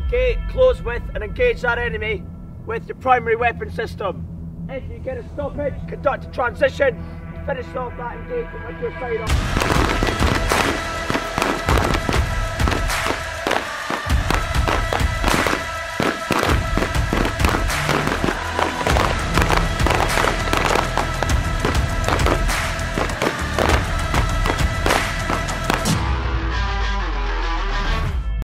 Okay, close with and engage that enemy with your primary weapon system. If you get a stoppage, conduct a transition, finish off that engagement with your sidearm.